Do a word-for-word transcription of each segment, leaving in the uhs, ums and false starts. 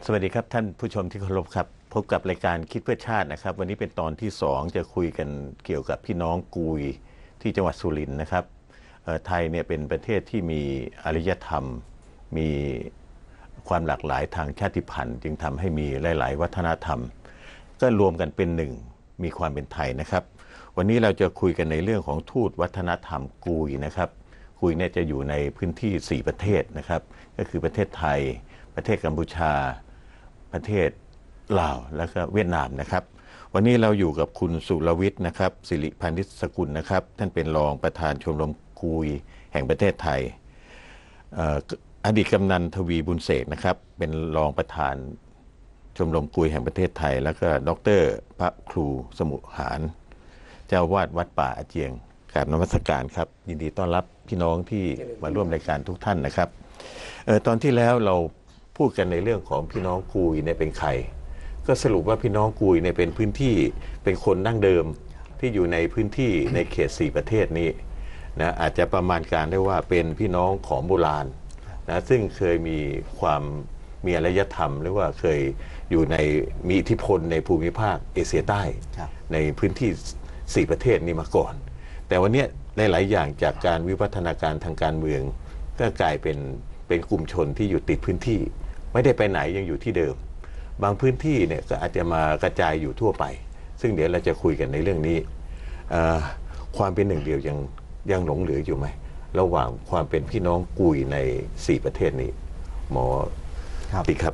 วัสดีครับท่านผู้ชมที่เคารพครับพบกับรายการคิดเพื่อชาตินะครับวันนี้เป็นตอนที่สองจะคุยกันเกี่ยวกับพี่น้องกุยที่จังหวัดสุรินทร์นะครับไทยเนี่ยเป็นประเทศที่มีอารยธรรมมีความหลากหลายทางชาติพันธุ์จึงทำให้มีหลายๆวัฒนธรรมก็รวมกันเป็นหนึ่งมีความเป็นไทยนะครับวันนี้เราจะคุยกันในเรื่องของทูตวัฒนธรรมกุยนะครับกุยเนี่ยจะอยู่ในพื้นที่สี่ประเทศนะครับก็คือประเทศไทยประเทศกัมพูชาประเทศลาวและก็เวียดนามนะครับวันนี้เราอยู่กับคุณสุรวิทย์นะครับสิริพานิชสกุลนะครับท่านเป็นรองประธานชมรมกุยแห่งประเทศไทยอดีตกำนันทวีบุญเสกนะครับเป็นรองประธานชมรมกุยแห่งประเทศไทยแล้วก็ดร.พระครูสมุหารเจ้าวาดวัดป่าอาเจียงกราบนมัสการครับยินดีต้อนรับพี่น้องที่มาร่วมรายการทุกท่านนะครับเออตอนที่แล้วเราพูดกันในเรื่องของพี่น้องกุยเนี่ยเป็นใครก็สรุปว่าพี่น้องกุยเนี่ยเป็นพื้นที่เป็นคนดั้งเดิมที่อยู่ในพื้นที่ในเขตสี่ประเทศนี้นะอาจจะประมาณการได้ว่าเป็นพี่น้องของโบราณนะซึ่งเคยมีความมีอารยธรรมหรือว่าเคยอยู่ในมีอิทธิพลในภูมิภาคเอเชียใต้ในพื้นที่สี่ประเทศนี้มาก่อนแต่วันนี้หลายๆอย่างจากการวิวัฒนาการทางการเมืองก็กลายเป็นเป็นกลุ่มชนที่อยู่ติดพื้นที่ไม่ได้ไปไหนยังอยู่ที่เดิมบางพื้นที่เนี่ยก็อาจจะมากระจายอยู่ทั่วไปซึ่งเดี๋ยวเราจะคุยกันในเรื่องนี้ความเป็นหนึ่งเดียวยังยังหลงเหลืออยู่ไหมระหว่างความเป็นพี่น้องกุยในสี่ประเทศนี้หมอติครับ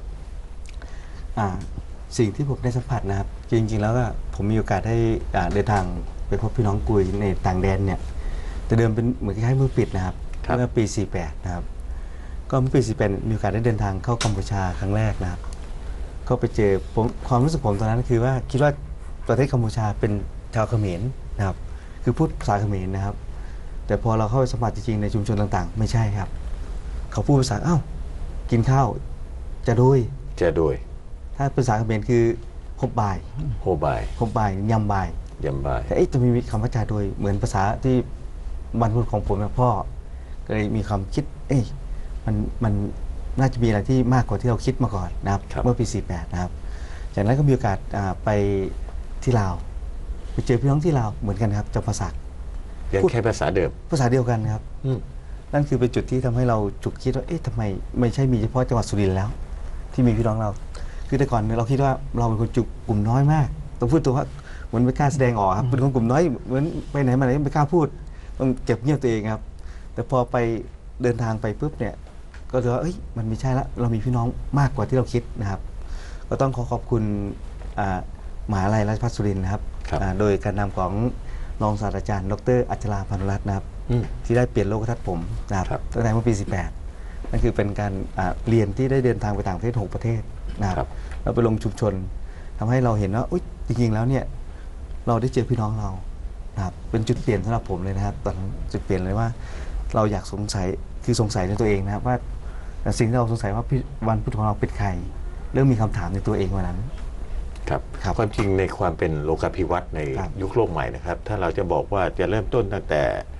สิ่งที่ผมได้สัมผัสนะครับจริงๆแล้วก็ผมมีโอกาสได้เดินทางไปพบพี่น้องกุยในต่างแดนเนี่ยแต่เดิมเป็นเหมือนคล้ายๆมือปิดนะครับเมื่อปีสี่สิบแปดนะครับก็เมื่อปีสี่สิบแปดมีโอกาสได้เดินทางเข้ากัมพูชาครั้งแรกนะครับก็ไปเจอผมความรู้สึกผมตอนนั้นคือว่าคิดว่าประเทศกัมพูชาเป็นชาวเขมรนะครับคือพูดภาษาเขมรนะครับแต่พอเราเข้าไปสัมผัสจริงๆในชุมชนต่างๆไม่ใช่ครับเขาพูดภาษาอ้าวกินข้าวจะโดยจะโดยถ้าภาษาเขมรคือโฮบายโฮบายโฮบายยำบายยำบายแต่เอ๊ะจะมีคำว่าจะโดยเหมือนภาษาที่บรรพบุรุษของผมกับพ่อก็เลยมีความคิดเอ๊ะมันมันน่าจะมีอะไรที่มากกว่าที่เราคิดมาก่อนนะครับเมื่อปีสี่สิบแปดนะครับจากนั้นก็มีโอกาสไปที่ลาวไปเจอพี่น้องที่ลาวเหมือนกันครับเจ้าภาษายังแค่ภาษาเดิมภาษาเดียวกันครับนั่นคือเป็นจุดที่ทำให้เราจุดคิดว่าเอ๊ะทำไมไม่ใช่มีเฉพาะจังหวัดสุรินทร์แล้วที่มีพี่น้องเราคือแต่ก่อนเราคิดว่าเราเป็นคนจุกลุ่มน้อยมากต้องพูดตัวว่าเหมือนไม่กล้าแสดงออกครับเป็นคนกลุ่มน้อยเหมือนไปไหนมาไหนไม่กล้าพูดต้องเก็บเงียบตัวเองครับแต่พอไปเดินทางไปปุ๊บเนี่ยก็ถือว่าเอ้ยมันไม่ใช่ละเรามีพี่น้องมากกว่าที่เราคิดนะครับก็ต้องขอขอบคุณมหาวิทยาลัยราชภัฏสุรินทร์นะครับโดยการนำของรองศาสตราจารย์ดร.อัจฉราพานุรัตน์นะครับที่ได้เปลี่ยนโลกทัศน์ผมนะครับตั้งแต่เมื่อปีสิบแปดนั่นคือเป็นการเรียนที่ได้เดินทางไปต่างประเทศหกประเทศนะครับเราไปลงชุมชนทำให้เราเห็นว่าอุ๊ยจริงๆแล้วเนี่ยเราได้เจอพี่น้องเรานะครับเป็นจุดเปลี่ยนสำหรับผมเลยนะครับตอนจุดเปลี่ยนเลยว่าเราอยากสงสัยคือสงสัยในตัวเองนะครับว่าสิ่งที่เราสงสัยว่าวันพุทธของเราเป็นใครเริ่มมีคำถามในตัวเองวันนั้นครับความจริงในความเป็นโลกาภิวัตน์ในยุคโลกใหม่นะครับถ้าเราจะบอกว่าจะเริ่มต้นตั้งแต่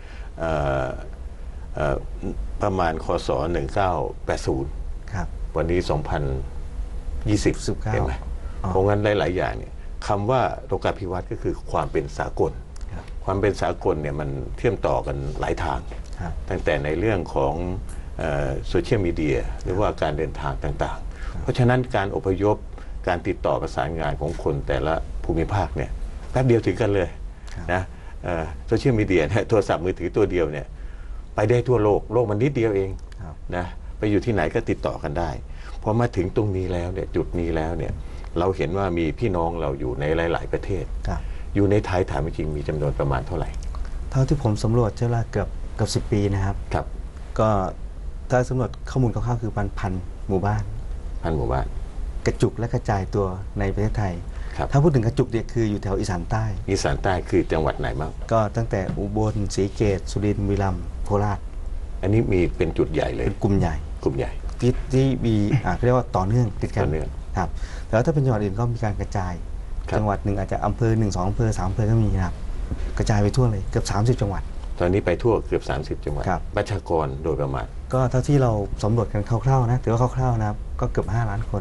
ประมาณคศหนึ่งเก้าแปดศูนย์วันนี้สองพันยี่สิบเห็นไหมเพราะงั้นหลายๆอย่างเนี่ยคำว่าโลกาภิวัตน์ก็คือความเป็นสากลความเป็นสากลเนี่ยมันเชื่อมต่อกันหลายทางตั้งแต่ในเรื่องของโซเชียลมีเดียหรือว่าการเดินทางต่างๆเพราะฉะนั้นการอพยพการติดต่อประสานงานของคนแต่ละภูมิภาคเนี่ยแป๊บเดียวถึงกันเลยนะโซเชียลมีเดียโทรศัพท์มือถือตัวเดียวเนี่ยไปได้ทั่วโลกโลกมันนิดเดียวเองนะไปอยู่ที่ไหนก็ติดต่อกันได้พอมาถึงตรงนี้แล้วเนี่ยจุดนี้แล้วเนี่ยเราเห็นว่ามีพี่น้องเราอยู่ในหลายๆประเทศอยู่ในไทยถามจริงมีจำนวนประมาณเท่าไหร่เท่าที่ผมสำรวจใช้เวลาเกือบเกือบสิบปีนะครับครับก็ถ้าสำรวจข้อมูลคร่าวๆคือพันพันหมู่บ้านพันหมู่บ้านกระจุกและกระจายตัวในประเทศไทยถ้าพูดถึงกระจุกเนี่ยคืออยู่แถวอีสานใต้อีสานใต้คือจังหวัดไหนบ้างก็ตั้งแต่อุบลศรีเกตสุรินทร์บุรีรัมย์โคราชอันนี้มีเป็นจุดใหญ่เลยเป็นกลุ่มใหญ่กลุ่มใหญ่ที่ที่มีอ่าเรียกว่าต่อเนื่องติดกันครับแต่ว่าถ้าเป็นจังหวัดอื่นก็มีการกระจายจังหวัดหนึ่งอาจจะอำเภอหนึ่งสองอำเภอสามอำเภอก็มีนะครับกระจายไปทั่วเลยเกือบสามสิบจังหวัดตอนนี้ไปทั่วเกือบสามสิบจังหวัดประชากรโดยประมาณก็เท่าที่เราสำรวจกันคร่าวๆนะถือว่าคร่าวๆนะครับก็เกือบห้าล้านคนป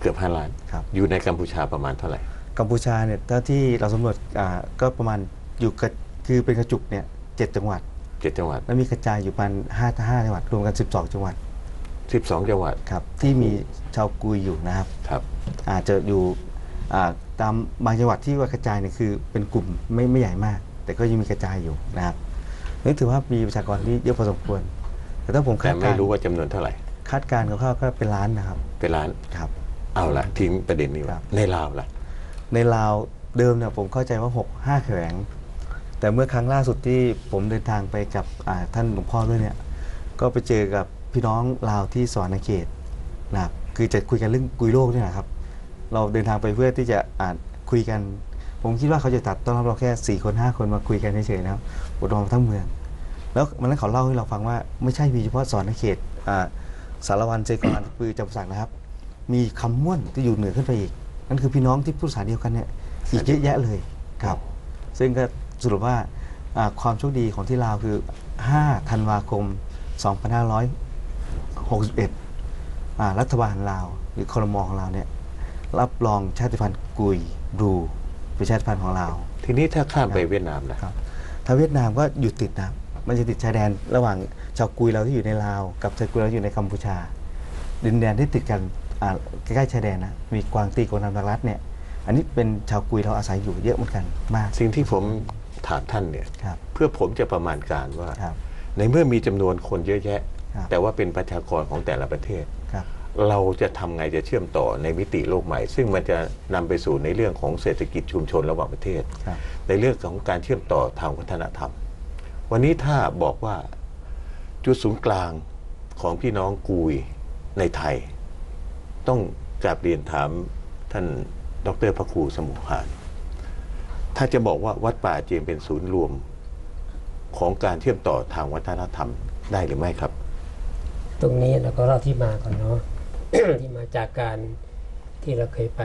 เกือบห้าล้านครับอยู่ในกัมพูชาประมาณเท่าไหร่กัมพูชาเนี่ยถ้าที่เราสำรวจอ่าก็ประมาณอยู่กระคือเป็นกระจุกเนี่ยเจ็ดจังหวัดเจ็ดจังหวัดแล้วมีกระจายอยู่ประมาณห้าห้าจังหวัดรวมกันสิบสองจังหวัดสิบสองจังหวัดครับที่มีชาวกุยอยู่นะครับครับอาจจะอยู่อ่าตามบางจังหวัดที่ว่ากระจายเนี่ยคือเป็นกลุ่มไม่ไม่ใหญ่มาก แต่ก็ยังมีกระจายอยู่นะครับนี่ถือว่ามีประชากรที่เยอะพอสมควร แต่ถ้าผมแต่คาดไม่การณ์รู้ว่าจำนวนเท่าไหร่คาดการณ์คร่าวๆก็เป็นล้านนะครับเป็นล้านครับเอาละทิ้งประเด็นนี้ไว้ครับในลาวล่ะในลาวเดิมเนี่ยผมเข้าใจว่าหก ห้าแขวง แต่เมื่อครั้งล่าสุดที่ผมเดินทางไปกับอ่าท่านหลวงพ่อด้วยเนี่ยก็ไปเจอกับพี่น้องลาวที่สวรรณเขตนะครับคือจะคุยกันเรื่องกุยโลกนี่แหละครับ เราเดินทางไปเพื่อที่จะอ่านคุยกัน ผมคิดว่าเขาจะตัดต้อนรับเราแค่สี่คนห้าคนมาคุยกันเฉยๆนะครับอุดมทั้งเมือง แล้ววันนั้นเขาเล่าให้เราฟังว่าไม่ใช่มีเฉพาะสวรรณเขตอ่าสารวันเจกรปือจำสักนะครับ มีคำม่วนที่อยู่เหนือขึ้นไปอีกนั่นคือพี่น้องที่พูดภาษาเดียวกันเนี่ยอีกเยอะแยะเลยครับ ซึ่งก็สรุปว่าอ่าความโชคดีของที่ลาวคือห้าธันวาคมสองพันห้าร้อยหกสิบเอ็ดอ่ารัฐบาลลาวหรือครมของลาวเนี่ยรับรองชาติพันธุ์กุยบลูเป็นชาติพันธุ์ของลาวทีนี้ถ้าข้ามไปเวียดนามล่ะครับถ้าเวียดนามก็อยู่ติดนะมันจะติดชายแดนระหว่างชาวกุยเราที่อยู่ในลาวกับชาวกุยเราที่อยู่ในกัมพูชา ดินแดนที่ติดกันอ่าใกล้ๆชายแดนนะมีกวางตีกวางนามรัฐเนี่ยอันนี้เป็นชาวกุยเราอาศัยอยู่เยอะเหมือนกันมากสิ่งที่ผมถามท่านเนี่ยครับเพื่อผมจะประมาณการว่าครับในเมื่อมีจำนวนคนเยอะแยะครับแต่ว่าเป็นประชากรของแต่ละประเทศครับเราจะทำไงจะเชื่อมต่อในมิติโลกใหม่ ซึ่งมันจะนำไปสู่ในเรื่องของเศรษฐกิจชุมชนระหว่างประเทศครับในเรื่องของการเชื่อมต่อทางวัฒนธรรม วันนี้ถ้าบอกว่าจุดศูนย์กลางของพี่น้องกุยในไทย ต้องกราบเรียนถามท่านดรพระครูสมุภารถ้าจะบอกว่าวัดป่าเจียงเป็นศูนย์รวมของการเชื่อมต่อทางวัฒนธรรมได้หรือไม่ครับตรงนี้เราก็เล่าที่มาก่อนเนาะ ที่มาจากการที่เราเคยไป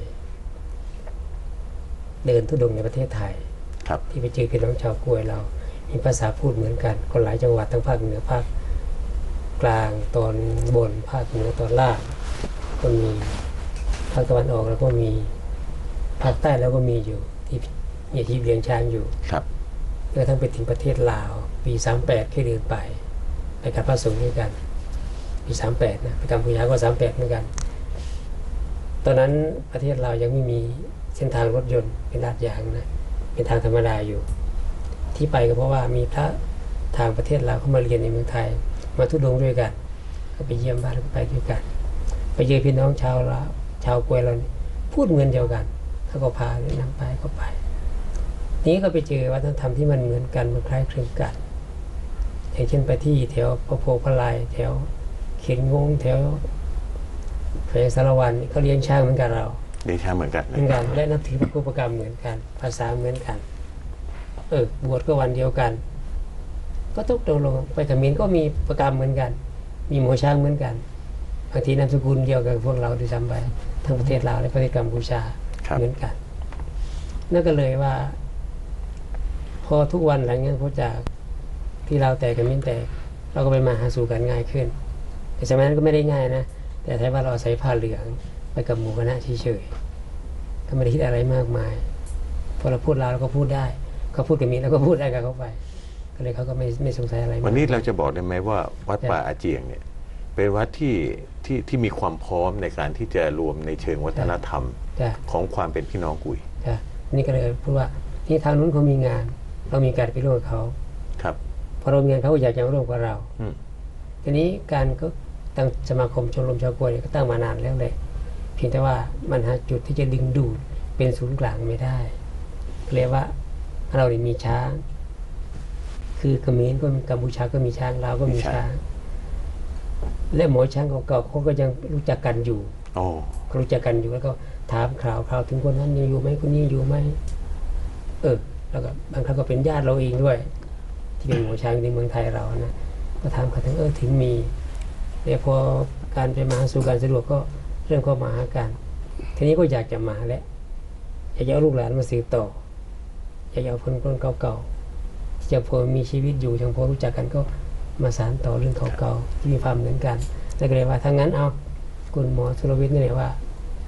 เดินทุดงค์ในประเทศไทยครับที่ไปเจอพี่น้องชาวกวยเรา มีภาษาพูดเหมือนกัน คนหลายจังหวัดทั้งภาคเหนือภาคกลางตอนบนภาคเหนือตอนล่างก็มีภาคตะวันออกแล้วก็มีภาคใต้แล้วก็มีอยู่ที่มีที่เลี้ยงช้างอยู่ครับจนกระทั่งไปถึงประเทศลาวปีสามแปดเคยเดินไปไปกับพระสงฆ์ด้วยกันปีสามแปดนะไปกัมพูชาก็สามแปดเหมือนกัน ตอนนั้นประเทศลาวยังไม่มีเส้นทางรถยนต์เป็นลาดยางนะเป็นทางธรรมดาอยู่ ที่ไปก็เพราะว่ามีพระทางประเทศลาวเข้ามาเรียนในเมืองไทย มาทุดงค์ด้วยกันก็ไปเยี่ยมบ้านแล้วก็ไปด้วยกัน ไปเจอพี่น้องชาวลาวชาวกวยเรานี่พูดเหมือนเดียวกันเขาก็พาแนะนำไปก็ไป นี้ก็ไปเจอวัฒนธรรมที่มันเหมือนกันมันคล้ายคลึงกัน อย่างเช่นไปที่แถวพระโพพระลายแถวเขียนงงแถวแขวงสารวันนี่เขาเลี้ยงช้างเหมือนกันเราเดชาเหมือนกันเหมือนกันและนับถือพระพุทธกรรมเหมือนกัน ภาษาเหมือนกัน เออบวชก็วันเดียวกัน ก็ตกตกลงไปเขมิ้นก็มีประกรรมเหมือนกัน มีหมอช้างเหมือนกันบางทีนามสกุลเดียวกับพวกเราด้วยซ้ำไปทั้งประเทศลาวและประเทศกัมพูชาครับเหมือนกัน นั่นก็เลยว่า พอทุกวันหลังจากพอจากที่เราแตกกันมิ้นแตกเราก็ไปมาหาสู่กันง่ายขึ้น แต่สมัยนั้นก็ไม่ได้ง่ายนะแต่แท้ว่าเราใส่ผ้าเหลืองไปกับหมู่คณะเฉยๆก็ไม่ได้คิดอะไรมากมายพอเราพูดลาวเราก็พูดได้เขาพูดกับมิ้นเราก็พูดได้กับเขาไปก็เลยเขาก็ไม่ไม่สงสัยอะไรมากวันนี้เราจะบอกได้ไหมว่าวัดป่าอาเจียงเนี่ยเป็นวัดที่ที่ที่มีความพร้อมในการที่จะรวมในเชิงวัฒนธรรมจ้ะของความเป็นพี่น้องกุยจ้ะนี่ก็เลยพูดว่านี่ทางนู้นเขามีงาน เรามีการไปร่วมกับเขาครับพอเรามีงานเขาก็อยากจะมาร่วมกับเราอืมทีนี้การก็ตั้งสมาคมชมรมชาวกวยเนี่ยก็ตั้งมานานแล้วเลยเพียงแต่ว่ามันหาจุดที่จะดึงดูดเป็นศูนย์กลางไม่ได้เรียกว่าเราเนี่ยมีช้าง คือเขมรก็มีกัมพูชาก็มีช้างลาวก็มีช้าง และหมอช้างเก่าๆเขาก็ยังรู้จักกันอยู่โอ้เขารู้จักกันอยู่แล้วก็ถามข่าวข่าวถึงคนนั้นยังอยู่ไหมคนนี้อยู่ไหมเออ แล้วก็บางครั้งก็เป็นญาติเราเองด้วย ที่เป็นหมอช้างในเมืองไทยเรานะก็ถามเขาถึงเออถึงมีแต่พอการไปมาหาสู่การสะดวกก็เริ่มเข้ามาหากันทีนี้ก็อยากจะมาแล้วอยากจะเอาลูกหลานมาสืบต่ออยากจะเอาคนคนเก่าๆที่จะพอมีชีวิตอยู่ยังพอรู้จักกันก็มาสานต่อเรื่องเก่าๆที่มีความเหมือนกันแล้วก็เลยว่าถ้างั้นเอาคุณหมอสุรวิทย์นี่แหละว่า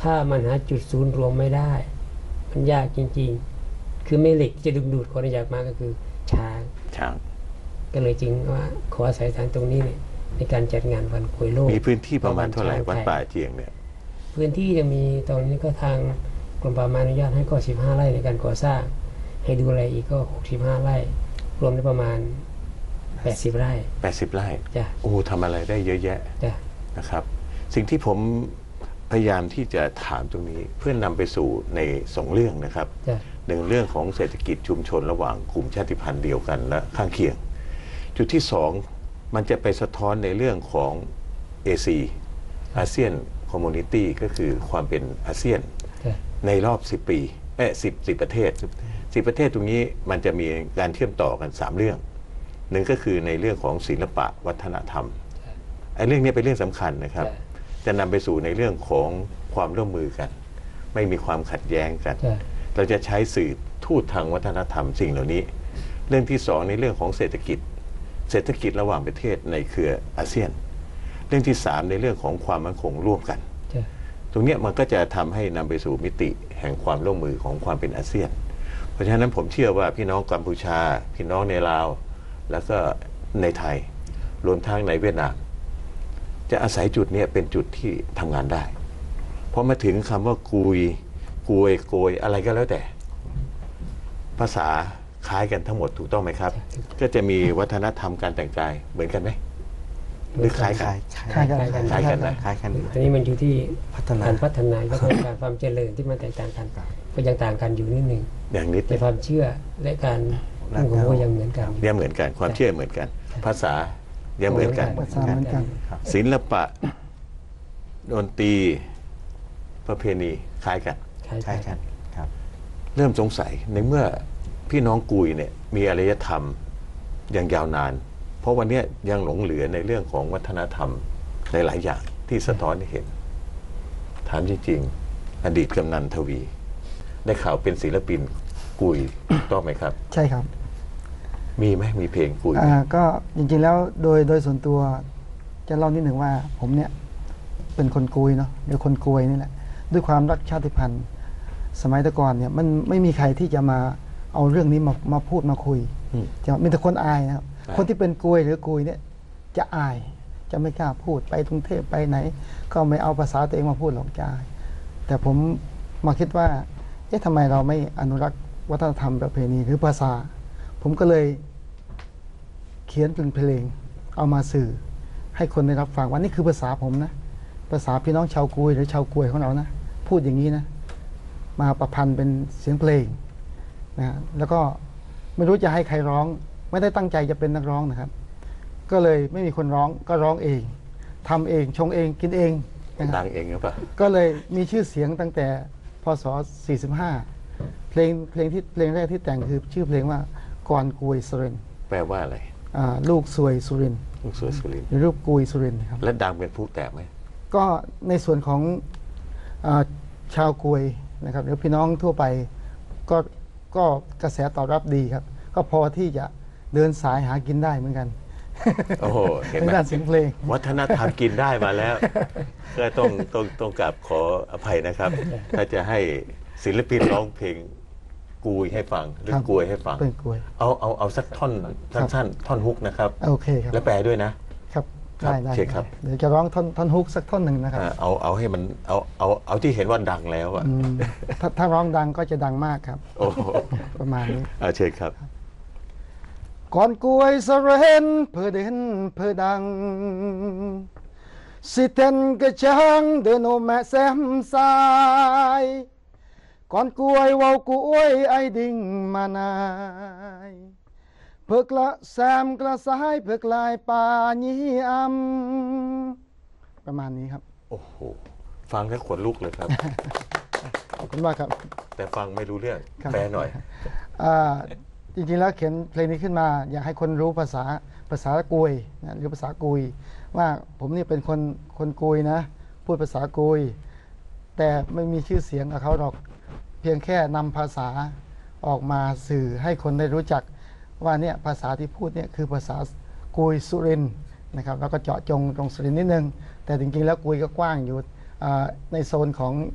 ถ้ามันหาจุดศูนย์รวมไม่ได้ มันยากจริงๆ คือแม่เหล็กที่จะดึงดูดคนอยากมาก็คือช้างช้างก็เลยจริงว่าขออาศัยทางตรงนี้เนี่ยในการจัดงานวันกล้วยโลกมีพื้นที่ประมาณเท่าไหร่ของวัดช้งทยป่าเจียงเนี่ยพื้นที่จะมีตอนนี้ก็ทางกรมป่าไม้อนุญาตให้ก็สิบห้าไร่ในการก่อสร้าง ให้ดูแลอีกก็หกสิบห้าไร่ รวมได้ประมาณแปดสิบไร่แปดสิบไร่จ้ะโอ้ทำอะไรได้เยอะแยะจ้ะนะครับ สิ่งที่ผมพยายามที่จะถามตรงนี้เพื่อนนำไปสู่ในสองเรื่องนะครับจ้ะหนึ่งเรื่องของเศรษฐกิจชุมชนระหว่างกลุ่มชาติพันธุ์เดียวกันและข้างเคียง จุดที่สองมันจะไปสะท้อนในเรื่องของ เอ ซี อาเซียนคอมมูนิตี้ก็คือความเป็นอาเซียนจ้ะในรอบสิบปีเอ๊ะสิบสิบประเทศสิบประเทศตรงนี้มันจะมีการเชื่อมต่อกันสามเรื่องหนึ่งก็คือในเรื่องของศิลปะวัฒนธรรมไอ้เรื่องนี้เป็นเรื่องสำคัญนะครับจ้ะจะนำไปสู่ในเรื่องของความร่วมมือกัน ไม่มีความขัดแย้งกันจ้ะเราจะใช้สื่อทูตทางวัฒนธรรมสิ่งเหล่านี้ เรื่องที่สองในเรื่องของเศรษฐกิจ เศรษฐกิจระหว่างประเทศในเครืออาเซียน เรื่องที่สามในเรื่องของความมั่นคงร่วมกันจ้ะตรงเนี้ยมันก็จะทำให้นำไปสู่มิติแห่งความร่วมมือของความเป็นอาเซียน เพราะฉะนั้นผมเชื่อว่าพี่น้องกัมพูชา พี่น้องในลาว แล้วก็ในไทย รวมทั้งในเวียดนาม จะอาศัยจุดเนี้ยเป็นจุดที่ทำงานได้พอมาถึงคำว่ากุยกวยโกยอะไรก็แล้วแต่ ภาษาคล้ายกันทั้งหมดถูกต้องไหมครับ ก็จะมีวัฒนธรรมการแต่งกายเหมือนกันไหมหรือคล้ายคกันล้ายคล้ายกันคล้ายกันคล้ายกันนะคล้ายกันอันนี้มันอยู่ที่พัฒนาการพัฒนาและการความเจริญที่มันแตกต่างกัน ก็ยังต่างกันอยู่นิดหนึ่งอย่างนิดแต่ความเชื่อและการมุ่งของก็ยังเหมือนกันเนี่ยเหมือนกันความเชื่อเหมือนกัน ภาษาเนี่ยเหมือนกันภาษาเหมือนกันศิลปะดนตรีประเพณีคล้ายกันคล้ายคล้ายๆกักันนครับเริ่มสงสัยในเมื่อพี่น้องกุยเนี่ยมีอารยธรรมอย่างยาวนาน เพราะวันเนี้ยยังหลงเหลือในเรื่องของวัฒนธรรมในหลายอย่างที่สะท้อนให้เห็น ถามจริงๆ อดีตกำนันทวี ได้ข่าวเป็นศิลปินกุยถูกต้องไหมครับใช่ครับมีไหมมีเพลงกุยไหมอ่าก็จริงๆแล้วโดยโดยส่วนตัวจะเล่านิดหนึ่งว่า ผมเนี่ยเป็นคนกุยเนาะหรือคนกุยนี่แหละด้วยความรักชาติพันธุ์ สมัยแต่ก่อนเนี่ยมันไม่มีใครที่จะมาเอาเรื่องนี้มามาพูดมาคุยอืมจะมีแต่คนอายนะครับอายคนที่เป็นกุยหรือกุยเนี่ยจะอาย จะไม่กล้าพูดไปกรุงเทพไปไหน ก็ไม่เอาภาษาตัวเองมาพูดหรอกจะอาย แต่ผมมาคิดว่าเอ๊ะทำไมเราไม่อนุรักษ์วัฒนธรรมประเพณีหรือภาษา ผมก็เลยเขียนเป็นเพลงเอามาสื่อ ให้คนได้รับฟังว่านี่คือภาษาผมนะ ภาษาพี่น้องชาวกุยหรือชาวกวยของเรานะ พูดอย่างนี้นะ มาประพันธ์เป็นเสียงเพลงนะฮะแล้วก็ไม่รู้จะให้ใครร้อง ไม่ได้ตั้งใจจะเป็นนักร้องนะครับ ก็เลยไม่มีคนร้องก็ร้องเองทำเองชงเองกินเองนะคดัรับงเองหรือเปล่าก็เลยมีชื่อเสียงตั้งแต่พศสี่สิบห้าเพลงเพลงที่เพลงแรกที่แต่งคือชื่อเพลงว่าก่อนกุยสุรินทร์แปลว่าอะไรอ่าลูกสวยสุรินทร์ลูกสวยสุรินทร์หรือลูกกุยสุรินทร์ครับและดังเป็นผู้แตกไหมก็ในส่วนของอาชาวกุยนะครับหรือพี่น้องทั่วไปก็ก็กระแสตอบรับดีครับ ก็พอที่จะเดินสายหากินได้เหมือนกันโอ้โหเห็นทาไหมงด้านเสียงเพลงวัฒนธรรมกินได้มาแล้ว ก็ต้องต้องต้องกราบขออภัยนะครับ ถ้าจะให้ศิลปินร้องเพลงกุยให้ฟังหรือครับกวยให้ฟังเป็นกวยเอาเอาเอาสักท่อนสั้นๆท่อนฮุกนะครับโอเคครับแล้วแปลด้วยนะครับครับได้ได้เชิญครับเดี๋ยวจะร้องท่อนท่อนฮุกสักท่อนหนึ่งนะครับอ่าเอาเอาให้มันเอาเอาเอาที่เห็นว่าดังแล้วอ่ะอืมถ้าถ้าร้องดังก็จะดังมากครับโอ้โหประมาณนี้อ่าเชิญครับก่อนกล้วยสะเรนเพื่อเด่นเพื่อดัง สิเต้นกระจังเดินโอแม่แซมสายก่อนกล้วยเว้ากล้วยไอดิ่งมานายเพื่อกละแซมกระสายเพื่อกลายป่ายีอำประมาณนี้ครับโอ้โหฟังแล้วขนลุกเลยครับขอบคุณมากครับแต่ฟังไม่รู้เรื่องครับแปลหน่อยอ่าจริงๆแล้วเขียนเพลงนี้ขึ้นมา อยากให้คนรู้ภาษาภาษากุยนะหรือภาษากุย ว่าผมนี่เป็นคนคนกุยนะ พูดภาษากุย แต่ไม่มีชื่อเสียงกับเขาหรอก เพียงแค่นำภาษาออกมาสื่อให้คนได้รู้จักว่าเนี่ยภาษาที่พูดเนี่ยคือภาษากุยสุรินทร์นะครับแล้วก็เจาะจงตรงสุรินทร์นิดนึง แต่จริงๆแล้วกุยก็กว้างอยู่อ่าในโซนของ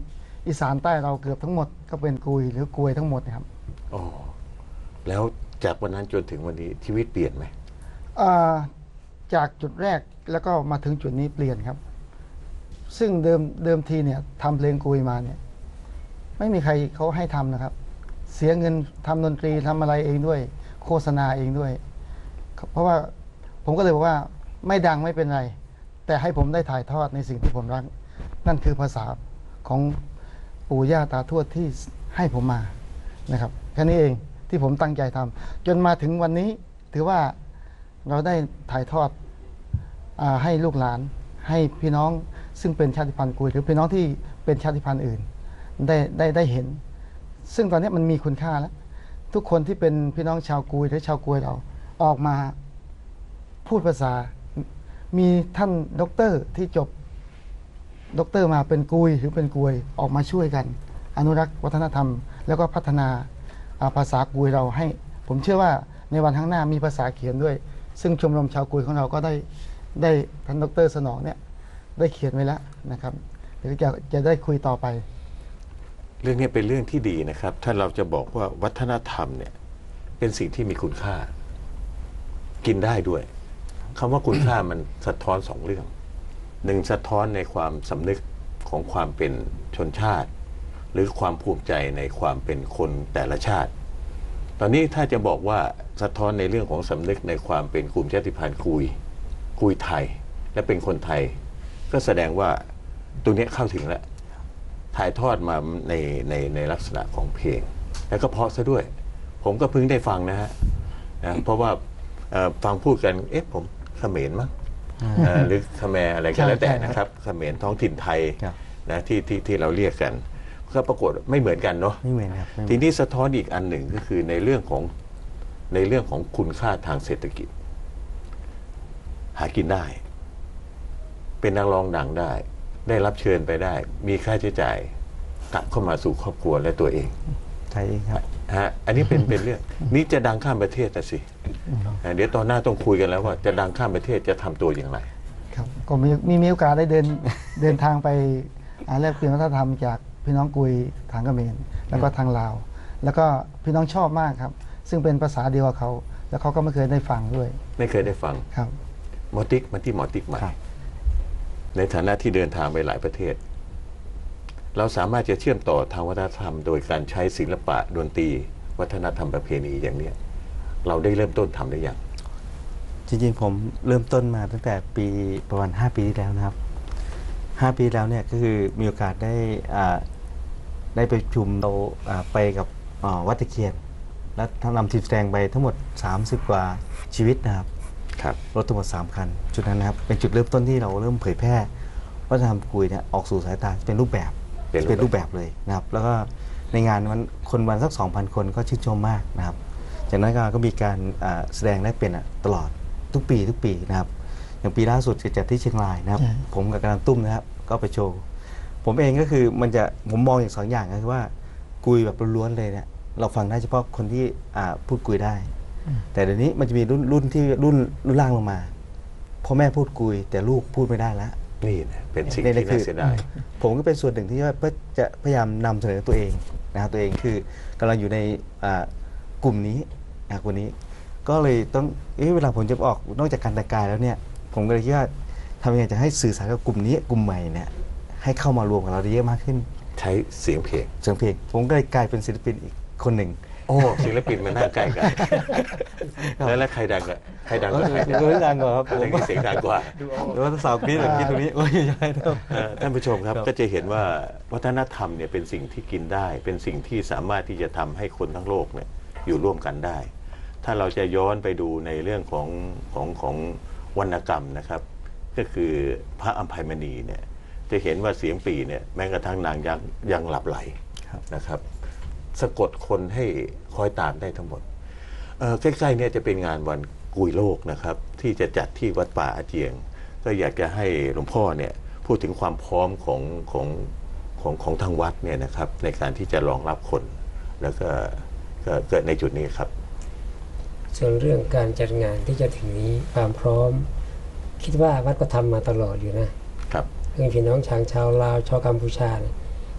อีสานใต้เราเกือบทั้งหมดก็เป็นกุยหรือกวยทั้งหมดนะครับอ๋อแล้วจากวันนั้นจนถึงวันนี้ชีวิตเปลี่ยนไหมอ่าจากจุดแรกแล้วก็มาถึงจุดนี้เปลี่ยนครับ ซึ่งเดิมเดิมทีเนี่ยทำเพลงกุยมาเนี่ยไม่มีใครเขาให้ทำนะครับ เสียเงินทำดนตรีทำอะไรเองด้วย โฆษณาเองด้วย เพราะว่าผมก็เลยบอกว่าไม่ดังไม่เป็นไร แต่ให้ผมได้ถ่ายทอดในสิ่งที่ผมรัก นั่นคือภาษาของปู่ย่าตาทวดที่ให้ผมมานะครับแค่นี้เองที่ผมตั้งใจทำจนมาถึงวันนี้ถือว่าเราได้ถ่ายทอดอาให้ลูกหลาน ให้พี่น้องซึ่งเป็นชาติพันธุ์กุยหรือพี่น้องที่เป็นชาติพันธุ์อื่นได้ได้ได้เห็น ซึ่งตอนนี้มันมีคุณค่าแล้ว ทุกคนที่เป็นพี่น้องชาวกุยหรือชาวกุยเราออกมาพูดภาษา มีท่านด็อกเตอร์ที่จบด็อกเตอร์มาเป็นกุยหรือเป็นกุยออกมาช่วยกัน อนุรักษ์วัฒนธรรม แล้วก็พัฒนาอ่าภาษากุยเราให้ ผมเชื่อว่าในวันข้างหน้ามีภาษาเขียนด้วย ซึ่งชมรมชาวกุยของเราก็ได้ได้ท่านดร.สนองเนี่ยได้เขียนไว้แล้วนะครับเดี๋ยวจะจะได้คุยต่อไปเรื่องนี้เป็นเรื่องที่ดีนะครับ ถ้าเราจะบอกว่าวัฒนธรรมเนี่ยเป็นสิ่งที่มีคุณค่า กินได้ด้วยคำว่าคุณค่ามันสะท้อนสองเรื่องหนึ่งสะท้อนในความสำนึกของความเป็นชนชาติ หรือความภูมิใจในความเป็นคนแต่ละชาติ ตอนนี้ถ้าจะบอกว่าสะท้อนในเรื่องของสำนึกในความเป็นกลุ่มชาติพันธุ์กุยกุยไทย และเป็นคนไทย ก็แสดงว่าตรงนี้เข้าถึงแล้วถ่ายทอดมาในในในลักษณะของเพลง แล้วก็เพราะซะด้วย ผมก็เพิ่งได้ฟังนะฮะนะเพราะว่าเอ่อฟังพูดกันเอ๊ะผมเขมรมั้งเอ่อหรือเขมรอะไรก็แล้วแต่นะครับเขมรท้องถิ่นไทยครับนะที่ที่ที่เราเรียกกันก็ปรากฏไม่เหมือนกันเนาะไม่เหมือนครับไม่เหมืทีอนนี้สะท้อนอีกอันหนึ่งก็คือในเรื่องของในเรื่องของคุณค่าทางเศรษฐกิจ หากินได้ เป็นนักร้องดังได้ ได้รับเชิญไปได้ มีค่าใช้จ่ายกลับเข้ามาสู่ครอบครัวและตัวเองใช่ครับฮะอันนี้เป็นเป็นเรื่อง นี่จะดังข้ามประเทศนะสิอ่าเดี๋ยวตอนหน้าต้องคุยกันแล้วว่าจะดังข้ามประเทศจะทำตัวอย่างไรครับก็มีมีมีโอกาสได้เดิน เดินทางไปอ่าแลกเปลี่ยนวัฒนธรรมจากพี่น้องกุยทางเขมรแล้วก็ทางลาว แล้วก็พี่น้องชอบมากครับ ซึ่งเป็นภาษาเดียวกับเขา แล้วเขาก็ไม่เคยได้ฟังด้วยไม่เคยได้ฟังครับหมอติ๊กมาที่หมอติ๊กใหม่ครับในฐานะที่เดินทางไปหลายประเทศ เราสามารถจะเชื่อมต่อทางวัฒนธรรม โดยการใช้ศิลปะดนตรีวัฒนธรรมประเพณีอย่างเนี้ยเราได้เริ่มต้นทำได้ยังจริงๆผมเริ่มต้นมาตั้งแต่ปีประมาณห้าปีที่แล้วนะครับห้าปีแล้วเนี่ยก็คือมีโอกาสได้อ่าได้ไปประชุมเราอ่าไปกับอ่าวัดตะเคียน และทำนำทีมแสดงไปทั้งหมดสามสิบกว่าชีวิตนะครับครับรถทั้งหมดสามคัน จุดนั้นนะครับเป็นจุดเริ่มต้นที่เราเริ่มเผยแพร่วัฒนธรรมกุยเนี่ยออกสู่สายตาเป็นรูปแบบเป็นรูปแบบเป็นรูปแบบเลยนะครับ แล้วก็ในงานมันคนวันสัก สองพัน คนก็ชื่นชมมากนะครับ จากนั้นก็ก็มีการอ่าแสดงแลกเปลี่ยนอ่ะตลอดทุกปีทุกปีนะครับ อย่างปีล่าสุดจะจัดที่เชียงรายนะครับใช่ผมกับกำลังตุ้มนะครับ ก็ไปโชว์ ผมเองก็คือมันจะผมมองอย่างสองอย่างก็คือว่ากุยแบบล้วนๆเลยเนี่ยเราฟังได้เฉพาะคนที่อ่าพูดกุยได้ แต่เดี๋ยวนี้มันจะมีรุ่นรุ่นที่รุ่นรุ่นล่างลงมาพ่อแม่พูดกุยแต่ลูกพูดไม่ได้แล้วนี่นะเป็นสิ่งนี่ที่คืน่าเสียดายผมก็เป็นส่วนหนึ่งที่ว่าเพื่อจะพยายามนำเสนอตัวเองนะครับตัวเองคือกำลังอยู่ในอ่ากลุ่มนี้นะกลุ่มนี้ ก็เลยต้องเอ๊ะเวลาผมจะออกนอกจากการแต่งกายแล้วเนี่ย ผมก็เลยคิดว่าทำยังไงจะให้สื่อสารกับกลุ่มนี้กลุ่มใหม่เนี่ยให้เข้ามารวมกับเราได้เยอะมากขึ้นใช้เสียงเพลงเสียงเพลงผมก็เลยกลายเป็นศิลปินอีกคนหนึ่งโอ้ศิลปินมันน่าใกล้กัน แล้วแล้วใครดังอะใครดังกว่าใครเออดังกว่าครับอะไรที่เสียงดังกว่าหรือว่าสาวกรี๊ดหรือกรี๊ดตรงนี้โอ้ยใช่ครับเอ่อท่านผู้ชมครับครับก็จะเห็นว่าวัฒนธรรมเนี่ยเป็นสิ่งที่กินได้ เป็นสิ่งที่สามารถที่จะทำให้คนทั้งโลกเนี่ยอยู่ร่วมกันได้ ถ้าเราจะย้อนไปดูในเรื่องของของของวรรณกรรมนะครับ ก็คือพระอัมภัยมณีเนี่ยจะเห็นว่าเสียงปี่เนี่ยแม้กระทั่งนางยังยังหลับไหลครับนะครับ สะกดคนให้คอยตามได้ทั้งหมดเอ่อใกล้ๆเนี่ยจะเป็นงานวันกุยโลกนะครับ ที่จะจัดที่วัดป่าอาเจียง ก็อยากจะให้หลวงพ่อเนี่ยพูดถึงความพร้อมของของของของทางวัดเนี่ยนะครับในการที่จะรองรับคน แล้วก็ก็เกิดในจุดนี้ครับส่วนเรื่องการจัดงานที่จะถึงนี้ความพร้อม คิดว่าวัดก็ทำมาตลอดอยู่นะครับ เรื่องพี่น้องชางชาวลาวชาวกัมพูชาเนี่ย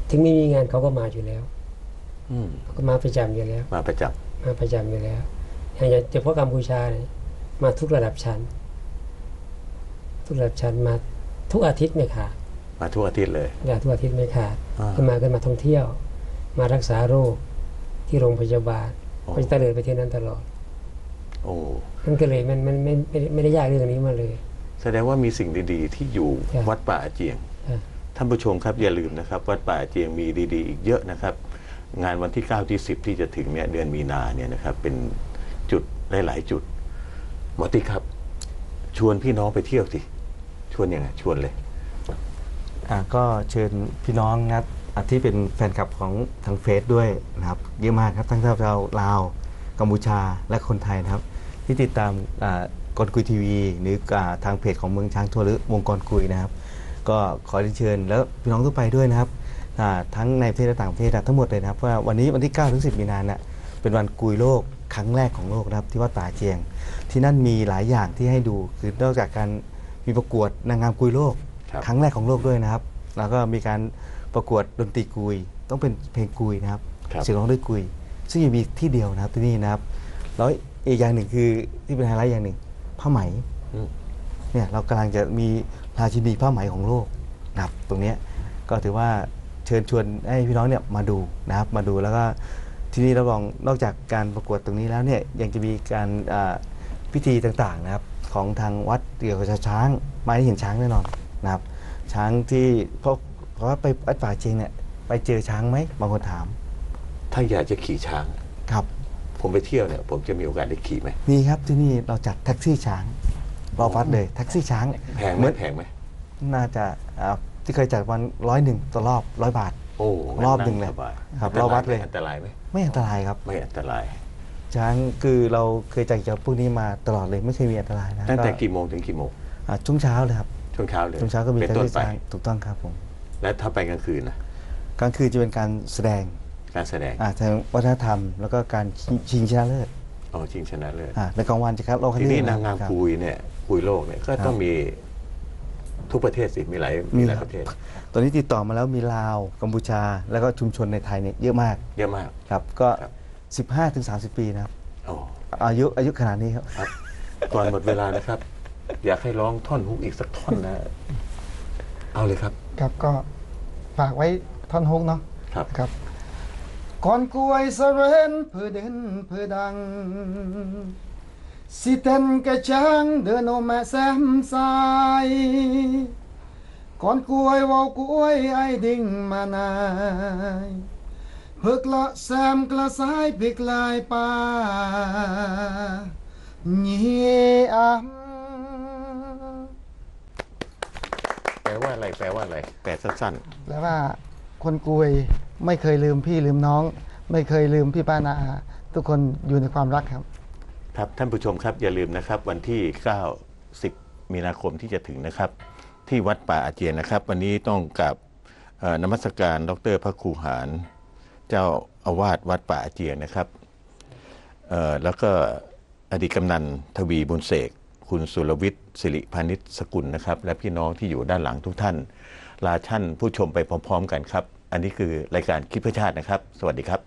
ถึงไม่มีงานเขาก็มาอยู่แล้วอืมเขาก็มาประจำอยู่แล้วมาประจมาประจำอยู่แล้วอย่างเฉพาะกัมพูชาเนี่ยมาทุกระดับชั้น ทุกระดับชั้นมาทุกอาทิตย์ไม่ขาดำมาทุกอาทิตย์เลยอย่าทุกอาทิตย์ไม่ขาดอ่าขึ้นมาขึ้นมาท่องเที่ยว มารักษาโรคที่โรงพยาบาลโอ้ก็จะเตลิดไปที่นั้นตลอดโอ้มันก็เลยมันมันไม่ไม่ไม่ได้ยากเรื่องนี้มาเลยแสดงว่ามีสิ่งดีๆ ที่อยู่ครับวัดป่าอาเจียงครับท่านผู้ชมครับอย่าลืมนะครับ วัดป่าอาเจียงมีดีๆ อีกเยอะนะครับ งานวันที่เก้าที่สิบที่จะถึงเนี่ยเดือนมีนาเนี่ยนะครับ เป็นจุดหลายๆจุดหมอติ๊กครับ ชวนพี่น้องไปเที่ยวสิชวนยังไงชวนเลยอ่าก็เชิญพี่น้องนะครับอ่าที่เป็นแฟนคลับของทางเฟซด้วยนะครับเยอะมากครับทั้งชาวลาวกัมพูชาและคนไทยนะครับ ที่ติดตามอ่ากรกุยทีวีหรืออ่าทางเพจของเมืองช้างทัวร์หรือวงกรกุยนะครับ ก็ขอเรียนเชิญแล้วพี่น้องทั่วไปด้วยนะครับอ่าทั้งในประเทศและต่างประเทศทั้งหมดเลยนะครับว่าวันนี้วันที่เก้าถึงสิบมีนาเนี่ยเป็นวันกุยโลกครั้งแรกของโลกนะครับที่วัดป่าเจียง ที่นั่นมีหลายอย่างที่ให้ดูคือนอกจากการมีประกวดนางงามกุยโลกครับครั้งแรกของโลกด้วยนะครับ แล้วก็มีการประกวดดนตรีกุย ต้องเป็นเพลงกุยนะครับครับเสียงร้องด้วยกุย ซึ่งยังมีที่เดียวนะครับที่นี่นะครับ แล้วอีกอย่างหนึ่งคือที่เป็นไฮไลท์อย่างหนึ่งผ้าไหมอืมเนี่ยเรากำลังจะมีราชินีผ้าไหมของโลกนะครับตรงเนี้ยก็ถือว่าเชิญชวนให้พี่น้องเนี่ยมาดูนะครับมาดูแล้วก็ที่นี่เราลองนอกจากการประกวดตรงนี้แล้วเนี่ยยังจะมีการอ่าพิธีต่างๆนะครับของทางวัดเกี่ยวกับช้างมาให้เห็นช้างแน่นอนนะครับ ช้างที่เพราะเพราะว่าไปวัดป่าเจงเนี่ยไปเจอช้างไหมบางคนถามถ้าอยากจะขี่ช้างครับผมไปเที่ยวเนี่ย ผมจะมีโอกาสได้ขี่ไหมมีครับที่นี่เราจัดแท็กซี่ช้างรอบวัดเลยแท็กซี่ช้างแพงไหเหมมือนแพงไหมน่าจะอ่าที่เคยจัดวันร้อยหนึ่งต่อรอบร้อยบาทโอ้งั้รอบหนึ่งเลยสบายครับอันตรอบวัดเลยอันตรายไหมไม่อันตรายครับไม่อันตรายช้างคือเราเคยจัดกับพวกนี้มาตลอดเลยไม่เคยมีอันตรายนะตั้งแต่ก็กี่โมงถึงกี่โมงอ่าช่วงเช้าเลยครับช่วงเช้าเลยช่วงเช้าก็มีเป็นแท็กต้นซี่ไปช้างถูกต้องครับผมและถ้าไปกลางคืนนะกลางคืนจะเป็นการแสดงการแสดงอ่าทางวัฒนธรรม แล้วก็การชิงชิงชนะเลิศอ๋อชิงชนะเลิศอ่าในกลางวันจะครับเราทีนี้เรียกนางงามครับกุยเนี่ยกุยโลกเนี่ยก็ต้องมีทุกประเทศสิมีหลายมีมีหลายคปรับระเทศตอนนี้ติดต่อมาแล้วมีลาวกัมพูชา แล้วก็ชุมชนในไทยเนี่ยเยอะมากเยอะมากครับก็ครับสิบห้าถึงสามสิบปีนะครับโอ้อายุอายุขนาดนี้ครับครับ ก่อนหมดเวลานะครับ อยากให้ร้องท่อนฮุกอีกสักท่อนนะ เอาเลยครับครับก็ฝากไว้ท่อนฮุกเนาะครับครับก่อนกล้วยสะเรนเพื่อเด่นเพื่อดัง สิเต้นกระจังเดินออกมาแซมสายก่อนกล้วยเว่ากล้วยไอ้ดิ่งมานายเพิกละแซมกระสายพลิกลายป่าเงียมแปลว่าอะไร แปลว่าอะไร แปลสั้นแปลว่าคนกลุยไม่เคยลืมพี่ลืมน้อง ไม่เคยลืมพี่ป้านาอาทุกคนอยู่ในความรักครับๆ ครับท่านผู้ชมครับ อย่าลืมนะครับ วันที่ เก้า สิบ มีนาคมที่จะถึงนะครับ ที่วัดป่าอาเจียนนะครับ วันนี้ต้องกับเอ่อนมัสการดรพระครูหาร เจ้าอาวาสวัดป่าอาเจียนนะครับเอ่อแล้วก็อดีตกำนันทวีบุญเสกคุณสุรวิทย์สิริพานิชสกุลนะครับ และพี่น้องที่อยู่ด้านหลังทุกท่าน ลาท่านผู้ชมไปพร้อมๆกันครับ อันนี้คือรายการคิดเพื่อชาตินะครับ สวัสดีครับ